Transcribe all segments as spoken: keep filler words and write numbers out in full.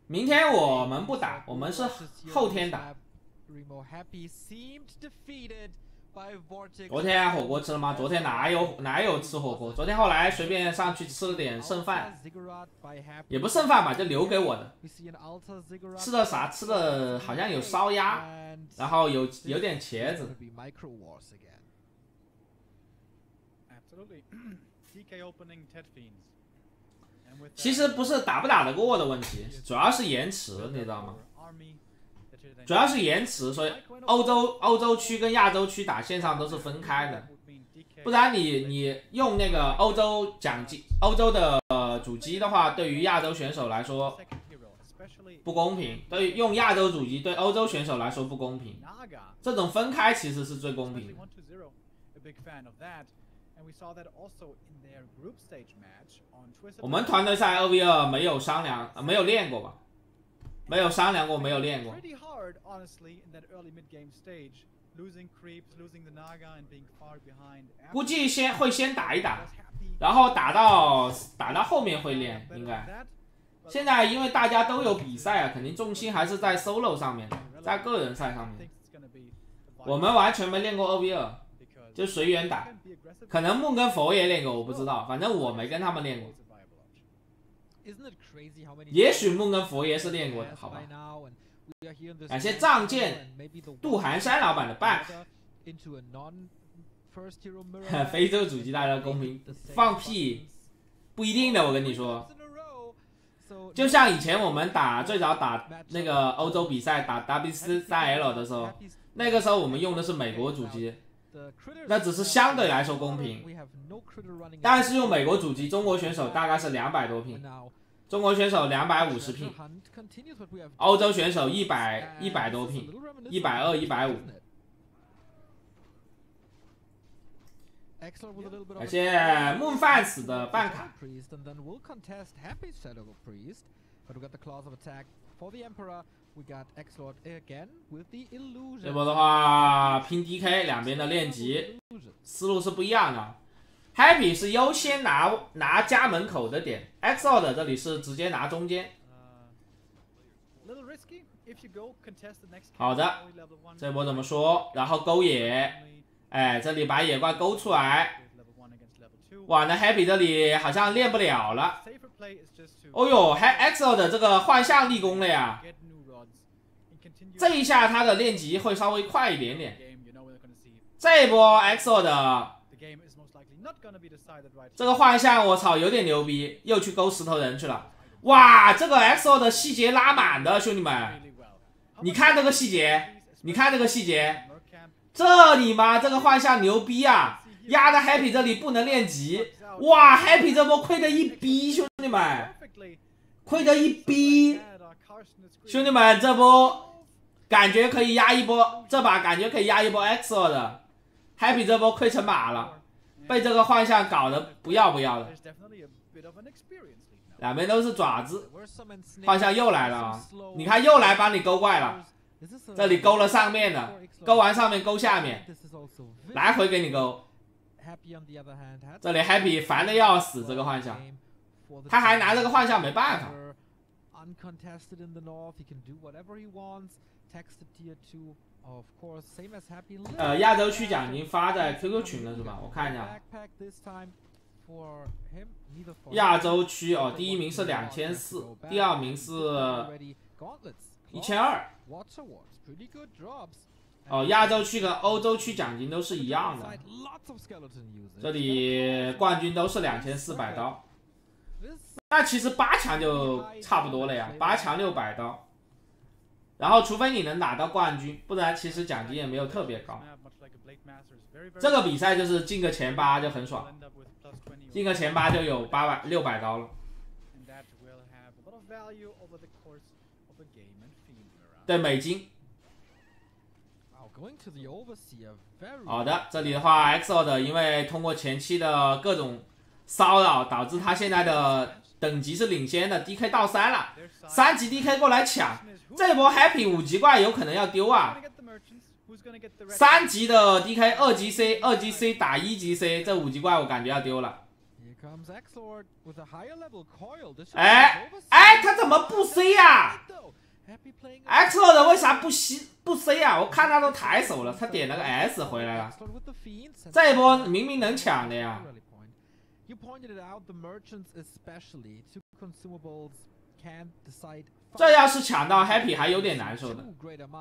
明天我们不打，我们是后天打。昨天火锅吃了吗？昨天哪有哪有吃火锅？昨天后来随便上去吃了点剩饭，也不剩饭吧，就留给我的。吃的啥？吃的好像有烧鸭，然后有有点茄子。其实不是打不打得过的问题，主要是延迟，你知道吗？主要是延迟，所以欧洲欧洲区跟亚洲区打线上都是分开的，不然你你用那个欧洲奖金欧洲的、呃、主机的话，对于亚洲选手来说不公平，对于用亚洲主机对欧洲选手来说不公平，这种分开其实是最公平的。我们团队赛 二 v 二没有商量，呃、没有练过吧？没有商量过，没有练过。估计先会先打一打，然后打到打到后面会练，应该。现在因为大家都有比赛啊，肯定重心还是在 solo 上面，在个人赛上面。我们完全没练过 二 v 二，就随缘打。可能梦跟佛也练过，我不知道，反正我没跟他们练过。也许梦跟佛爷是练过的，好吧。感谢仗剑杜寒山老板的 back。非洲主机大家公平，放屁，不一定的，我跟你说。就像以前我们打最早打那个欧洲比赛打 W 三 L 的时候，那个时候我们用的是美国主机，那只是相对来说公平。但是用美国主机，中国选手大概是两百多聘。中国选手两百五十聘，欧洲选手一百一百多聘，一百二、一百五。感谢 Moonfans 的办卡。这波的话拼 D K， 两边的练级思路是不一样的。Happy 是优先拿拿家门口的点 ，X O 的这里是直接拿中间。好的，这波怎么说？然后勾野，哎，这里把野怪勾出来。哇，那 Happy 这里好像练不了了。哦呦，还 X O 的这个幻象立功了呀！这一下他的练级会稍微快一点点。这一波 X O 的。这个幻象我操有点牛逼，又去勾石头人去了。哇，这个 X O 的细节拉满的，兄弟们，你看这个细节，你看这个细节，这你妈这个幻象牛逼啊！压的 Happy 这里不能练级，哇 ，Happy 这波亏的一逼，兄弟们，亏的一逼，兄弟们这波感觉可以压一波，这把感觉可以压一波 X O 的 ，Happy 这波亏成马了。被这个幻象搞得不要不要的，两边都是爪子，幻象又来了啊！你看又来帮你勾怪了，这里勾了上面的，勾完上面勾下面，来回给你勾。这里 Happy 烦的要死，这个幻象，他还拿这个幻象没办法。呃，亚洲区奖金发在 Q Q 群了是吧？我看一下。亚洲区哦，第一名是两千四，第二名是一千二。哦，亚洲区跟欧洲区奖金都是一样的。这里冠军都是两千四百刀。那其实八强就差不多了呀，八强六百刀。然后，除非你能拿到冠军，不然其实奖金也没有特别高。这个比赛就是进个前八就很爽，进个前八就有八百六百刀了。对，美金。好的，这里的话 ，X O 的因为通过前期的各种骚扰，导致他现在的等级是领先的 ，D K 到三了，三级 D K 过来抢。这波 Happy 五级怪有可能要丢啊！三级的 D K 二级 C 二级 C 打一级 C， 这五级怪我感觉要丢了。 哎哎，他怎么不 C 呀、啊、？X Lord 为啥不 C 不 C 啊？我看他都抬手了，他点了个 S 回来了。这一波明明能抢的呀。这要是抢到 Happy 还有点难受的。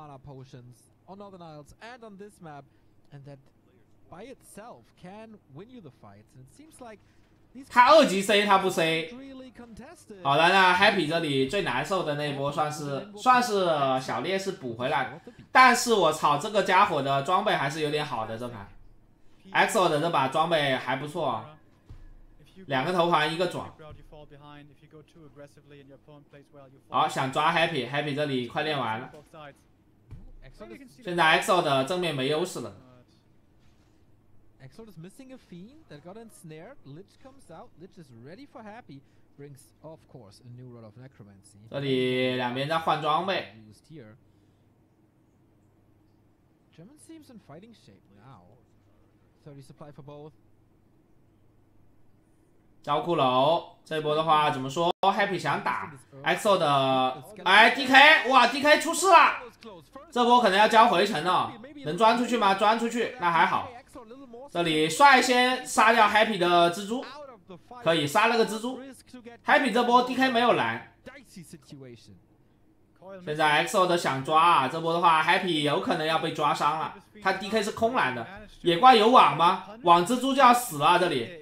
他二级 C 他不 C。好的，那 Happy 这里最难受的那一波算是算是小劣势补回来，但是我操，这个家伙的装备还是有点好的，这盘 X O 的这把装备还不错啊，两个头盘一个爪。好，想抓 Happy Happy 这里快练完了，现在 X O 的正面没优势了。 X Lord is missing a fiend that got ensnared. Lich comes out. Lich is ready for Happy. Brings, of course, a new rod of necromancy. 这里两边在换装备。 German seems in fighting shape now. thirty supply for both. 招骷髅这一波的话怎么说 ？Happy 想打 X O 的，哎 D K 哇 D K 出事了，这波可能要交回城了，能钻出去吗？钻出去那还好。这里率先杀掉 Happy 的蜘蛛，可以杀了个蜘蛛。Happy 这波 D K 没有蓝，现在 X O 的想抓啊，这波的话 Happy 有可能要被抓伤了。他 D K 是空蓝的，野怪有网吗？网蜘蛛就要死了，这里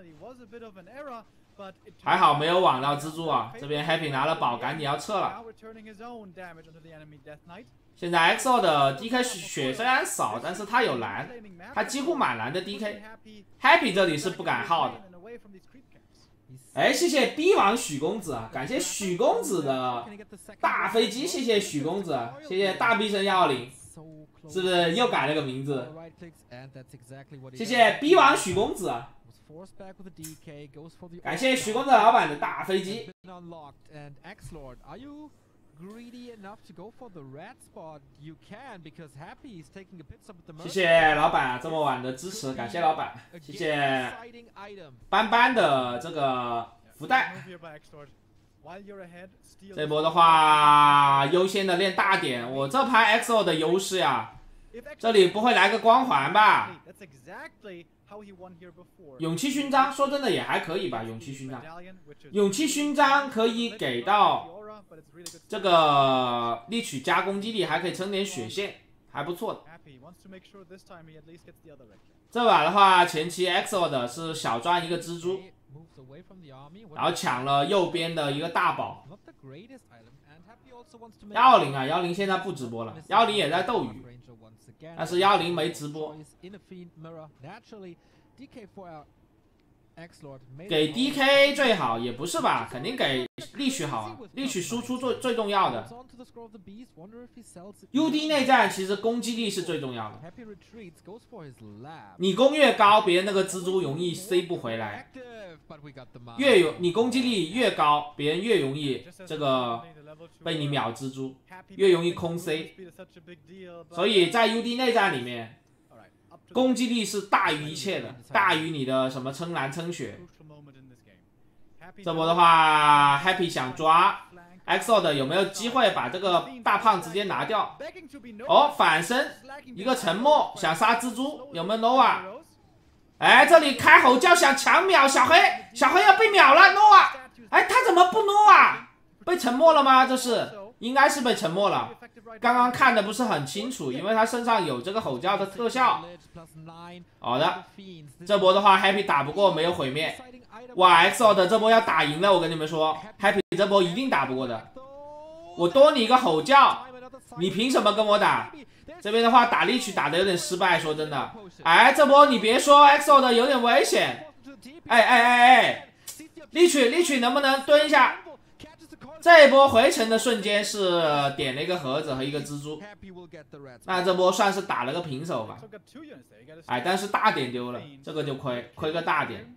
还好没有网到蜘蛛啊。这边 Happy 拿了宝，赶紧要撤了。现在 X O 的 D K 血虽然少，但是他有蓝，他几乎满蓝的 D K。Happy 这里是不敢耗的。哎，谢谢 B 王许公子啊，感谢许公子的大飞机，谢谢许公子，谢谢大 B 神幺二零，是不是又改了个名字？谢谢 B 王许公子，感谢许公子老板的大飞机。谢谢老板这么晚的支持，感谢老板，谢谢斑斑的这个福袋。这波的话，优先的练大点。我这盘 X O 的优势呀，这里不会来个光环吧？勇气勋章，说真的也还可以吧。勇气勋章，勇气勋章可以给到这个力取加攻击力，还可以撑点血线，还不错的。这把的话，前期 X O 的是小赚一个蜘蛛，然后抢了右边的一个大宝。幺零啊，幺零现在不直播了，幺零也在斗鱼。但是幺零没直播，给 D K 最好也不是吧？肯定给力取好啊，力取输出最最重要的。U D 内战其实攻击力是最重要的，你攻越高，别人那个蜘蛛容易 C 不回来。越有你攻击力越高，别人越容易这个被你秒蜘蛛，越容易空 C。所以在 U D 内战里面，攻击力是大于一切的，大于你的什么撑蓝撑血。这波的话 ，Happy 想抓 X O 的有没有机会把这个大胖直接拿掉？哦，反身一个沉默，想杀蜘蛛，有没有 Nova？ 哎，这里开吼叫想抢秒小黑，小黑要被秒了 ，Nova！ 哎，他怎么不 Nova？ 被沉默了吗？这是应该是被沉默了。刚刚看的不是很清楚，因为他身上有这个吼叫的特效。好的，这波的话 Happy 打不过，没有毁灭。哇 ，X O 的这波要打赢了，我跟你们说 ，Happy 这波一定打不过的。我多你一个吼叫，你凭什么跟我打？这边的话打力取打的有点失败，说真的。哎，这波你别说 X O 的有点危险。哎哎哎哎，力取力取能不能蹲一下？这一波回城的瞬间是点了一个盒子和一个蜘蛛，那这波算是打了个平手吧。哎，但是大点丢了，这个就亏，亏个大点。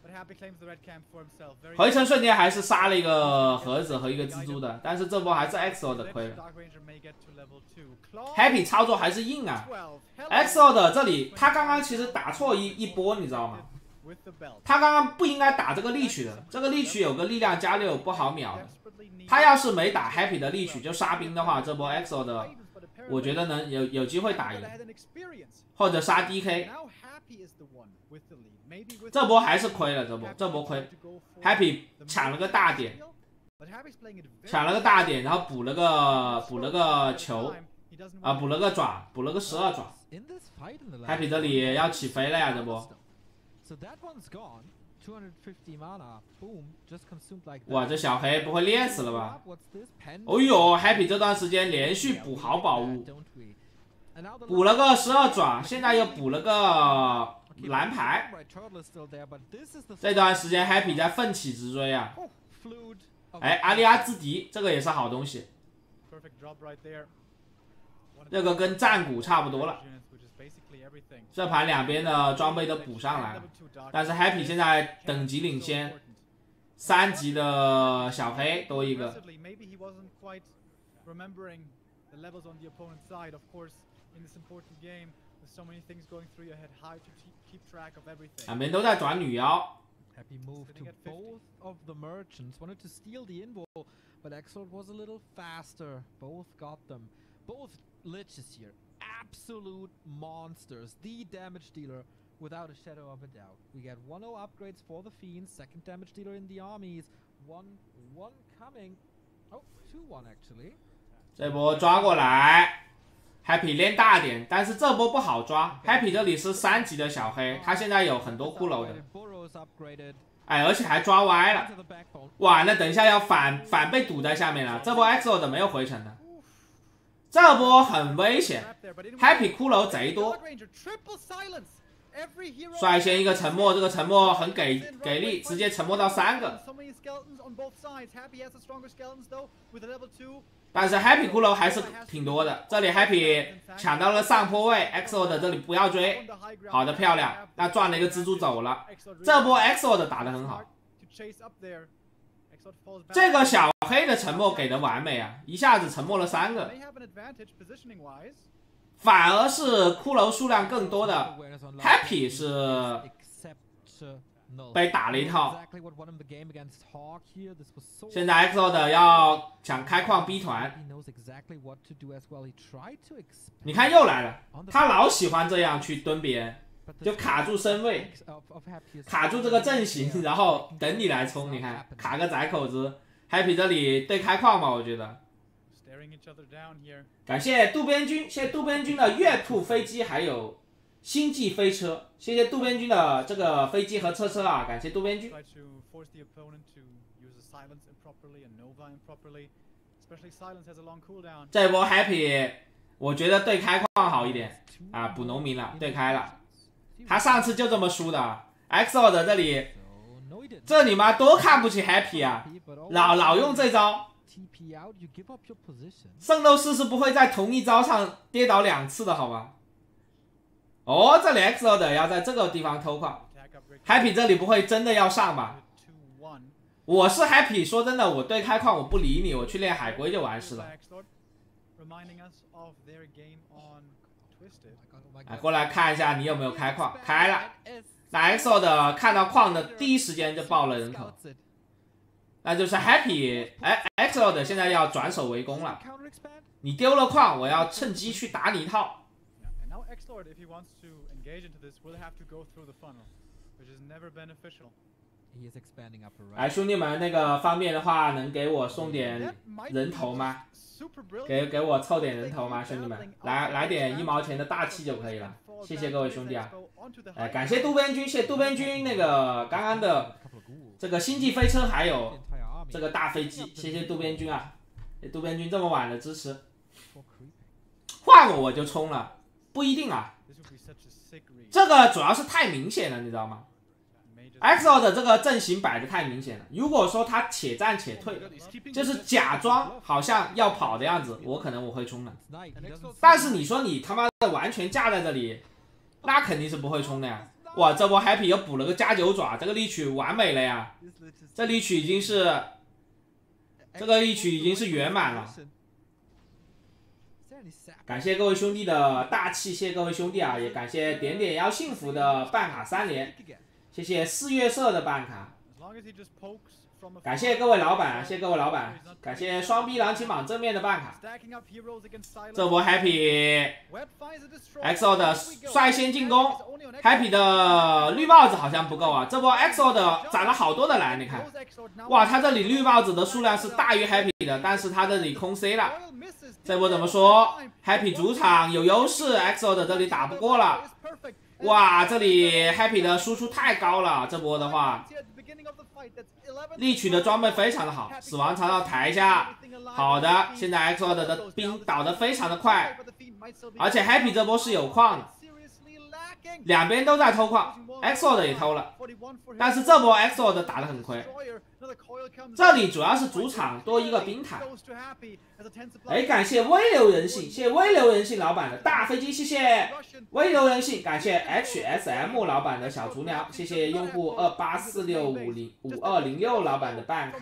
回城瞬间还是杀了一个盒子和一个蜘蛛的，但是这波还是 X O 的亏了。Happy 操作还是硬啊 ，X O 的这里他刚刚其实打错一一波，你知道吗？ 他刚刚不应该打这个利曲的，这个利曲有个力量加六不好秒的。他要是没打 Happy 的利曲就杀兵的话，这波 X O 的我觉得能有有机会打赢，或者杀 D K。这波还是亏了，这波这波亏 ，Happy 抢了个大点，抢了个大点，然后补了个补了个球，啊补了个爪，补了个十二爪。Happy 这里要起飞了呀，这波。哇，这小黑不会练死了吧？哦呦 ，Happy 这段时间连续补好宝物，补了个十二爪，现在又补了个蓝牌。这段时间 Happy 在奋起直追啊！哎，阿利阿兹迪这个也是好东西，这个跟战鼓差不多了。这盘两边的装备都补上来了，但是 Happy 现在等级领先，三级的小黑多一个。两边都在转女妖。 Happy move to both of the merchants. Wanted to steal the invo, but Exort was a little faster. Both got them. Both liches here. Absolute monsters. The damage dealer without a shadow of a doubt. We get one oh upgrades for the Fiends. Second damage dealer in the armies. one one coming. Oh, two one actually. 这波抓过来 ，Happy 练大点，但是这波不好抓。Happy 这里是三级的小黑，他现在有很多骷髅的，哎，而且还抓歪了。哇，那等一下要反反被堵在下面了。这波 X O 的没有回城的，这波很危险。Happy 骷髅贼多，率先一个沉默，这个沉默很给给力，直接沉默到三个。但是 Happy 骷髅还是挺多的，这里 Happy 抢到了上坡位 ，X O 的这里不要追，好的漂亮，那赚了一个蜘蛛走了。这波 X O 的打得很好，这个小黑的沉默给的完美啊，一下子沉默了三个，反而是骷髅数量更多的 Happy 是被打了一套。现在 X O 的要想开矿逼团，你看又来了，他老喜欢这样去蹲别人，就卡住身位，卡住这个阵型，然后等你来冲。你看卡个窄口子 ，Happy 这里对开矿吧，我觉得。感谢渡边君，谢谢渡边君的月兔飞机，还有星际飞车，谢谢渡边君的这个飞机和车车啊，感谢渡边君。这波 Happy 我觉得对开矿好一点啊，补农民了，对开了。他上次就这么输的 ，X O 的这里，这你妈多看不起 Happy 啊，老老用这招。圣斗士是不会在同一招上跌倒两次的好吗？哦，这里 X O 的要在这个地方偷矿 ，Happy 这里不会真的要上吧？我是 Happy， 说真的，我对开矿我不理你，我去练海龟就完事了。哎，过来看一下你有没有开矿，开了。那 X O 的看到矿的第一时间就爆了人口，那就是 Happy， 哎 ，X O 的现在要转守为攻了。你丢了矿，我要趁机去打你一套。哎，兄弟们，那个方便的话，能给我送点人头吗？给给我凑点人头吗，兄弟们？来来点一毛钱的大气就可以了，谢谢各位兄弟啊！哎，感谢渡边君，谢谢渡边君那个刚刚的这个星际飞车，还有这个大飞机，谢谢渡边君啊！谢谢渡边君这么晚的支持，换我我就冲了，不一定啊。这个主要是太明显了，你知道吗？X O 的这个阵型摆的太明显了，如果说他且战且退，就是假装好像要跑的样子，我可能我会冲的。但是你说你他妈的完全架在这里，那肯定是不会冲的呀。哇，这波 Happy 又补了个加九爪，这个利曲完美了呀！这利曲已经是，这个利曲已经是圆满了。感谢各位兄弟的大气，谢谢各位兄弟啊，也感谢点点要幸福的办卡三连。 谢谢四月社的办卡。感谢各位老板，谢谢各位老板，感谢双逼狼琴榜正面的办卡。这波 Happy X O 的率先进攻 ，Happy 的绿帽子好像不够啊。这波 X O 的攒了好多的蓝，你看，哇，他这里绿帽子的数量是大于 Happy 的，但是他这里空 C 了。这波怎么说 ？Happy 主场有优势 ，X O 的这里打不过了。哇，这里 Happy 的输出太高了，这波的话。力取的装备非常的好，死亡藏到台下，好的，现在 X O 的兵倒得非常的快，而且 Happy 这波是有矿的，两边都在偷矿 ，X O 的也偷了，但是这波 X O 的打得很亏，这里主要是主场多一个冰塔。哎，感谢微流人性，谢谢微流人性老板的大飞机，谢谢微流人性，感谢 H S M 老板的小厨娘，谢谢用户二八四六五零五二零六老板的办卡，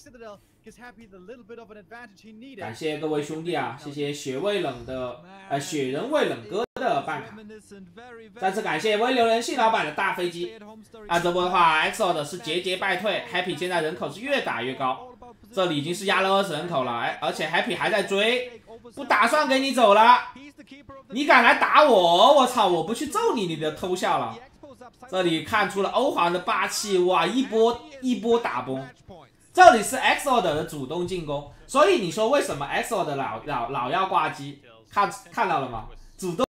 感谢各位兄弟啊，谢谢雪未冷的呃雪人未冷哥的办卡，再次感谢微流人性老板的大飞机。按这波的话 ，X O 的是节节败退 ，Happy 现在人口是越打越高。这里已经是压了二十人口了，哎，而且 Happy 还在追，不打算给你走了。你敢来打我，我操！我不去揍你，你就偷笑了。这里看出了欧皇的霸气，哇，一波一波打崩。这里是 X O 的主动进攻，所以你说为什么 X O 的老老老要挂机？看看到了吗？主动。